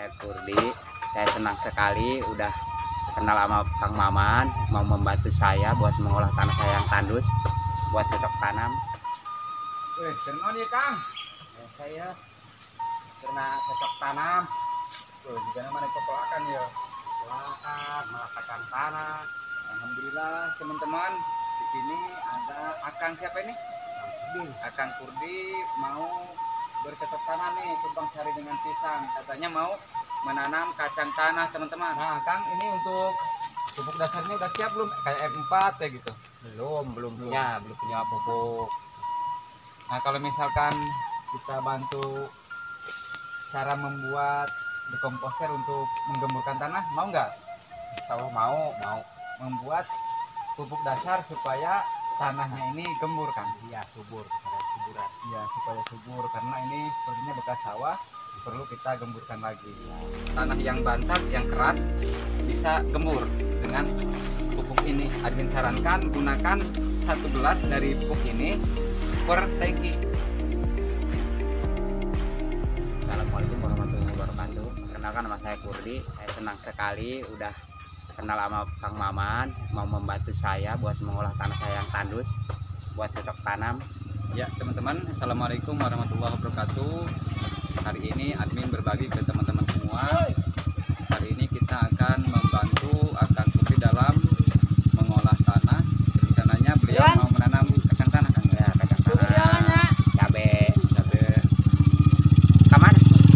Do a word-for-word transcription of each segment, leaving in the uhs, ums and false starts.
saya Kurdi. Saya senang sekali udah kenal sama Kang Maman, mau membantu saya buat mengolah tanah saya yang tandus buat cocok tanam. Eh, kenal ya Kang? Ya, saya kena cocok tanam. Tuh, juga namanya kepelakan ya. Melakat, melakatkan tanah. Alhamdulillah teman-teman, di sini ada Akang siapa ini? Akang Kurdi mau bercocok tanam nih, tumpang sari dengan pisang. Katanya mau menanam kacang tanah teman-teman. Nah Kang, ini untuk pupuk dasarnya udah siap belum? Kayak F empat ya gitu? Belum, belum punya, belum punya pupuk. Nah kalau misalkan kita bantu cara membuat dekomposer untuk menggemburkan tanah, mau nggak? Insya Allah mau, mau Membuat pupuk dasar supaya tanahnya ini gembur kan? iya subur, ada suburan. Ya supaya subur, karena ini sepertinya bekas sawah, perlu kita gemburkan lagi. Tanah yang bantat, yang keras bisa gembur dengan pupuk ini. Admin sarankan gunakan satu gelas dari pupuk ini per tangki. Assalamualaikum warahmatullahi wabarakatuh. Perkenalkan nama saya Kurdi. Saya senang sekali udah kenal sama Kang Maman, mau membantu saya buat mengolah tanah saya yang tandus buat cocok tanam. Ya teman-teman, assalamualaikum warahmatullahi wabarakatuh. Hari ini admin berbagi ke teman-teman semua. Hari ini kita akan membantu Akang Kurdi dalam mengolah tanah. Rencananya beliau mau menanam kacang tanah kan? Ya, kacang tanah, cabe, Cabe. kaman.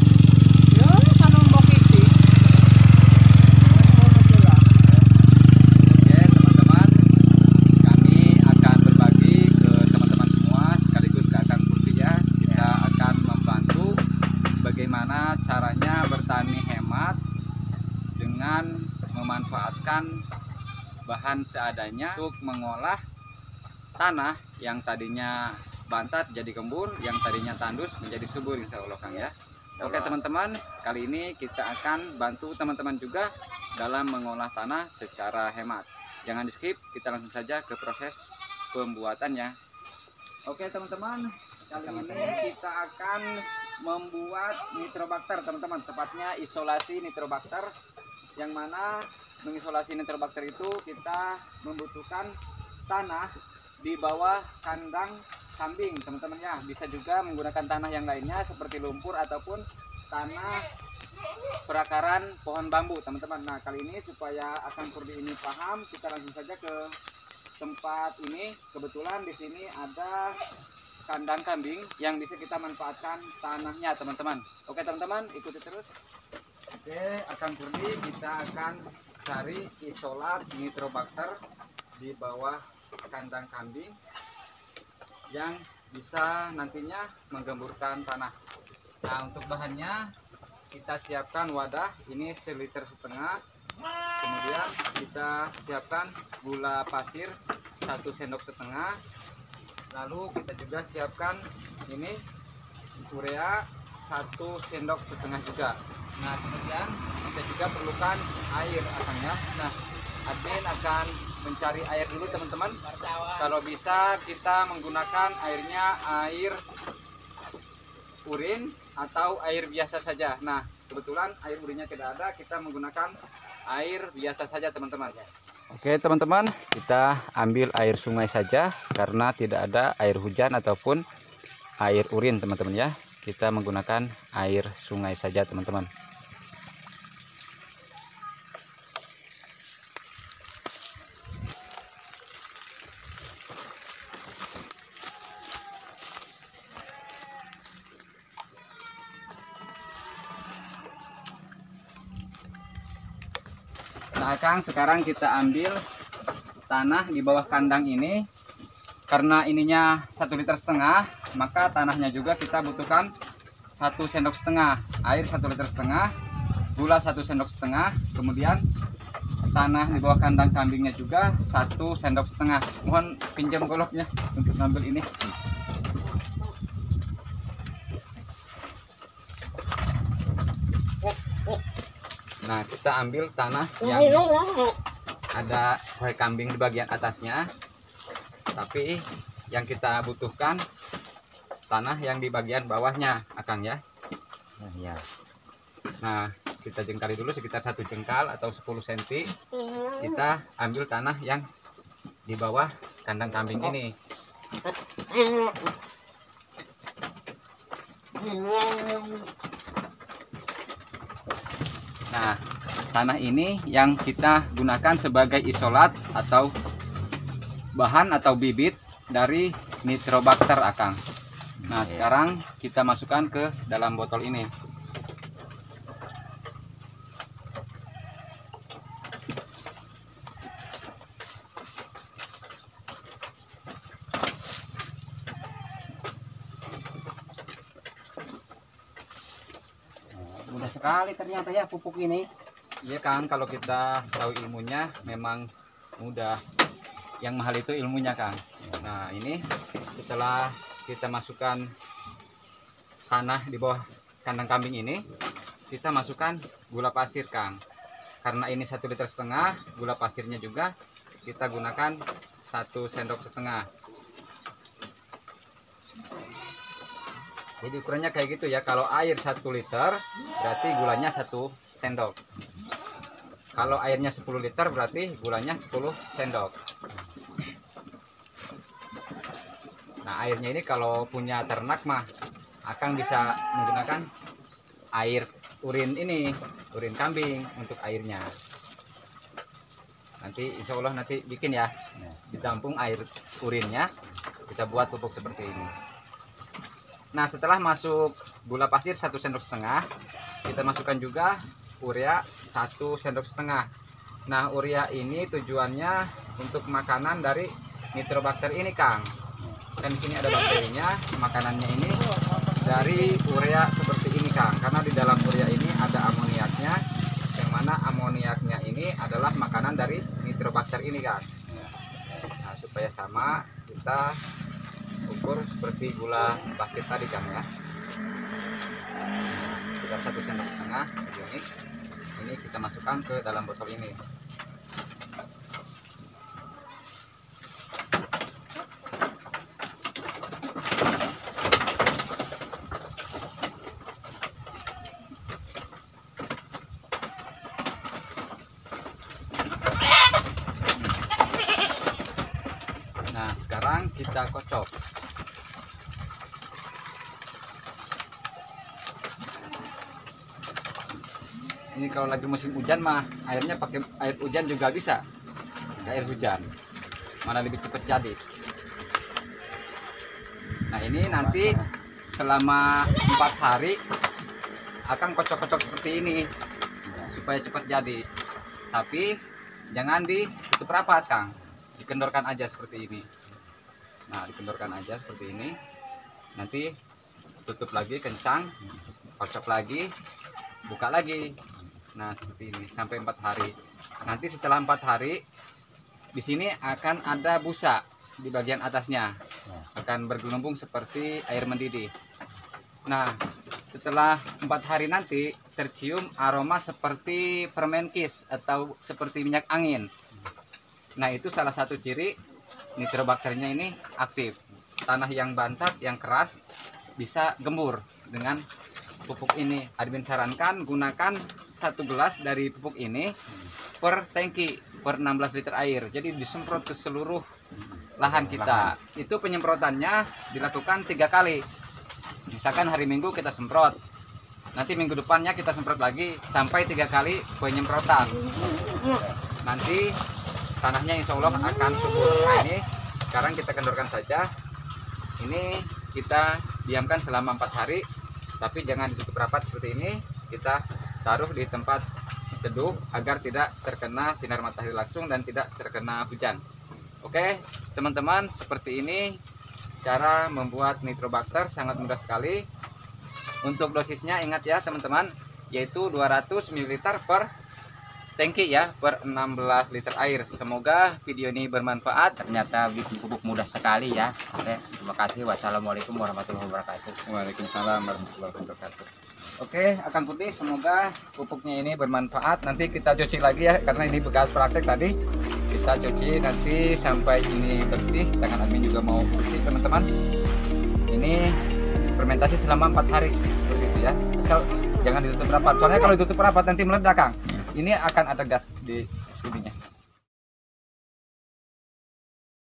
Oke teman-teman, kami akan berbagi ke teman-teman semua sekaligus ke Akang Kurdi ya. Kita akan membantu bagaimana caranya bertani hemat dengan memanfaatkan bahan seadanya untuk mengolah tanah yang tadinya bantat jadi gembur, yang tadinya tandus menjadi subur insya Allah Kang ya. Oke teman-teman, kali ini kita akan bantu teman-teman juga dalam mengolah tanah secara hemat. Jangan di skip, kita langsung saja ke proses pembuatannya. Oke teman-teman, kali ini kita akan membuat nitrobakter teman-teman, tepatnya isolasi nitrobakter, yang mana mengisolasi nitrobakter itu kita membutuhkan tanah di bawah kandang kambing teman-teman ya. Bisa juga menggunakan tanah yang lainnya seperti lumpur ataupun tanah perakaran pohon bambu teman-teman. Nah kali ini supaya Akang Kurdi ini paham, kita langsung saja ke tempat ini. Kebetulan di sini ada kandang kambing yang bisa kita manfaatkan tanahnya teman-teman. Oke teman-teman, ikuti terus. Oke, Akang Kurdi, kita akan cari isolat nitrobakter di bawah kandang kambing yang bisa nantinya menggemburkan tanah. Nah untuk bahannya kita siapkan wadah ini seliter setengah, kemudian kita siapkan gula pasir satu sendok setengah, lalu kita juga siapkan ini urea satu sendok setengah juga. Nah kemudian kita juga perlukan air akannya. Nah admin akan mencari air dulu teman-teman. Kalau bisa kita menggunakan airnya air urin atau air biasa saja. Nah kebetulan air urinnya tidak ada, kita menggunakan air biasa saja teman-teman. Oke teman-teman, kita ambil air sungai saja karena tidak ada air hujan ataupun air urin teman-teman ya. Kita menggunakan air sungai saja teman-teman. Nah Kang, sekarang kita ambil tanah di bawah kandang ini. Karena ininya satu liter setengah, maka tanahnya juga kita butuhkan satu sendok setengah. Air satu liter setengah, gula satu sendok setengah, kemudian tanah di bawah kandang kambingnya juga satu sendok setengah. Mohon pinjam goloknya untuk ngambil ini. Nah kita ambil tanah yang ada kue kambing di bagian atasnya, tapi yang kita butuhkan tanah yang di bagian bawahnya Akang ya. Nah, ya. Nah kita jengkali dulu sekitar satu jengkal atau sepuluh sentimeter. Kita ambil tanah yang di bawah kandang kambing ini. Nah, tanah ini yang kita gunakan sebagai isolat atau bahan atau bibit dari Nitrobacter, Akang. Nah, sekarang kita masukkan ke dalam botol ini. Mudah sekali ternyata ya pupuk ini. Iya Kang, kalau kita tahu ilmunya memang mudah. Yang mahal itu ilmunya Kang. Nah ini setelah kita masukkan tanah di bawah kandang kambing ini, kita masukkan gula pasir Kang. Karena ini satu liter setengah, gula pasirnya juga kita gunakan satu sendok setengah. Jadi ukurannya kayak gitu ya. Kalau air satu liter berarti gulanya satu sendok. Kalau airnya sepuluh liter berarti gulanya sepuluh sendok. Nah airnya ini kalau punya ternak mah Akang bisa menggunakan air urin ini, urin kambing untuk airnya. Nanti insya Allah nanti bikin ya, ditampung air urinnya, kita buat pupuk seperti ini. Nah setelah masuk gula pasir satu sendok setengah, kita masukkan juga urea satu sendok setengah. Nah urea ini tujuannya untuk makanan dari Nitrobacter ini Kang. Dan di sini ada bakterinya, makanannya ini dari urea seperti ini Kang. Karena di dalam urea ini ada amoniaknya, yang mana amoniaknya ini adalah makanan dari Nitrobacter ini Kang. Nah supaya sama kita ukur seperti gula pasir tadi Kang ya, sekitar satu sendok setengah ini. Ini kita masukkan ke dalam botol ini. Nah sekarang kita kocok. Ini kalau lagi musim hujan mah airnya pakai air hujan juga bisa, air hujan mana lebih cepat jadi. Nah ini nanti selama empat hari akan kocok-kocok seperti ini supaya cepat jadi. Tapi jangan ditutup rapat Kang, dikendorkan aja seperti ini. Nah dikendorkan aja seperti ini, nanti tutup lagi kencang, kocok lagi, buka lagi. Nah seperti ini sampai empat hari. Nanti setelah empat hari di sini akan ada busa di bagian atasnya, akan bergelombung seperti air mendidih. Nah setelah empat hari nanti tercium aroma seperti permen kis atau seperti minyak angin. Nah itu salah satu ciri Nitrobacternya ini aktif. Tanah yang bantat, yang keras bisa gembur dengan pupuk ini. Admin sarankan gunakan satu gelas dari pupuk ini per tangki per enam belas liter air. Jadi disemprot ke seluruh lahan kita. Itu penyemprotannya dilakukan tiga kali. Misalkan hari Minggu kita semprot, nanti minggu depannya kita semprot lagi sampai tiga kali penyemprotan. Nanti tanahnya insya Allah akan subur. Nah ini sekarang kita kendorkan saja. Ini kita diamkan selama empat hari, tapi jangan ditutup rapat seperti ini. Kita taruh di tempat teduh agar tidak terkena sinar matahari langsung dan tidak terkena hujan. Oke teman-teman, seperti ini cara membuat Nitrobacter, sangat mudah sekali. Untuk dosisnya ingat ya teman-teman, yaitu dua ratus mililiter per tangki ya, per enam belas liter air. Semoga video ini bermanfaat. Ternyata bikin pupuk mudah sekali ya. Oke, terima kasih. Wassalamualaikum warahmatullahi wabarakatuh. Waalaikumsalam warahmatullahi wabarakatuh. Oke, Akang Putih, semoga pupuknya ini bermanfaat. Nanti kita cuci lagi ya, karena ini bekas praktek tadi. Kita cuci nanti sampai ini bersih. Tangan admin juga mau bersih teman-teman. Ini fermentasi selama empat hari seperti itu ya. Asal jangan ditutup rapat. Soalnya kalau ditutup rapat nanti meledak, Kang. Ini akan ada gas di ininya.